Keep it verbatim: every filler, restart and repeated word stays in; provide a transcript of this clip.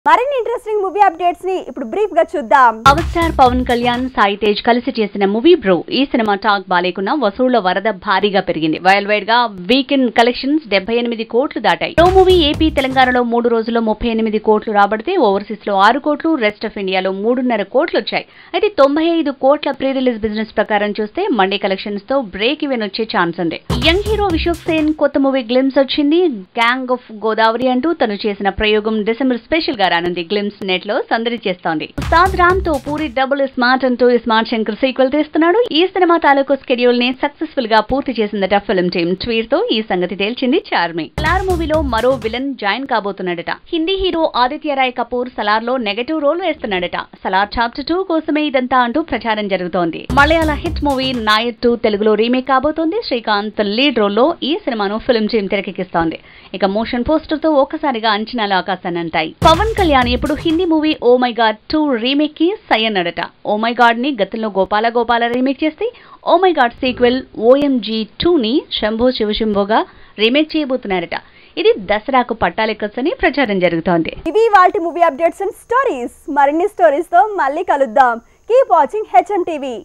మరిన్ని interesting movie updates ని ఇప్పుడు బ్రీఫ్ గా చూద్దాం. పవర్ స్టార్ పవన్ కళ్యాణ్, సాయి తేజ్ కలిసి చేసిన మూవీ బ్రో. ఈ సినిమా టాక్ బాలేకున్నా వసూళ్ల వరద భారీగా పెరిగింది. వరల్డ్ వైడ్ గా వీకెండ్ కలెక్షన్స్ డెబ్బై ఎనిమిది కోట్లు దాటాయి. బ్రో మూవీ ఏపీ, తెలంగాణలో మూడు రోజుల్లో ముప్పై ఎనిమిది కోట్లు రాబడితే ఓవర్సీస్ లో ఆరు కోట్లు, రెస్ట్ ఆఫ్ ఇండియాలో మూడున్నర కోట్లు వచ్చాయి. అయితే తొంభై ఐదు కోట్ల ప్రీ రిలీజ్ బిజినెస్ ప్రకారం చూస్తే మండే కలెక్షన్స్ తో బ్రేక్ ఈవెన్ వచ్చే ఛాన్స్ ఉంది. యంగ్ హీరో విశ్వక్ సేన్ కొత్త మూవీ గ్లిమ్స్ వచ్చింది. గ్యాంగ్ ఆఫ్ గోదావరి అంటూ తను చేసిన ప్రయోగం డిసెంబర్ స్పెషల్ గా రానుంది. గ్లిమ్స్ నెట్ లో సందడి చేస్తోంది. ఉస్తాద్ రామ్ తో పూరి డబుల్ స్మార్ట్ అంటూ స్మార్ట్ శంకర్ సీక్వెల్ తీస్తున్నాడు. ఈ సినిమా తాలూకు స్కెడ్యూల్ ని సక్సెస్ఫుల్ గా పూర్తి చేసిందట ఫిల్మ్ టీమ్. ట్వీట్ తో ఈ సంగతి తేల్చింది చార్మి. సలార్ మూవీలో మరో విలన్ జాయిన్ కాబోతున్నాడట. హిందీ హీరో ఆదిత్య రాయ్ కపూర్ సలార్ లో నెగటివ్ రోల్ వేస్తున్నాడట. సలార్ చాప్టర్ టూ కోసమే ఇదంతా అంటూ ప్రచారం జరుగుతోంది. మలయాళ హిట్ మూవీ నాయర్ టూ తెలుగులో రీమేక్ కాబోతోంది. శ్రీకాంత్ లీడ్ రోల్ లో ఈ సినిమాను ఫిల్మ్ టీమ్ తెరకెక్కిస్తోంది. ఇక మోషన్ పోస్టర్ తో ఒక్కసారిగా అంచనాలు ఆకాశాన్ని అంటాయి. పవన్ కళ్యాణ్ ఇప్పుడు Hindi movie oh my god two remake కి సై అన్నాడట. ఓ మై గాడ్ ని గతంలో గోపాల గోపాల రీమేక్ చేసి oh my god sequel OMG two ని శంభో శివశంభోగా రీమేక్ చేయబోతున్నారట. ఇది దసరాకు పట్టాలెక్కొచ్చని ప్రచారం జరుగుతోంది. ఇవి వాల్టి మూవీ అప్డేట్స్ అండ్ స్టోరీస్. మరిన్ని స్టోరీస్ తో మళ్ళీ కలుద్దాం. Keep watching HM TV.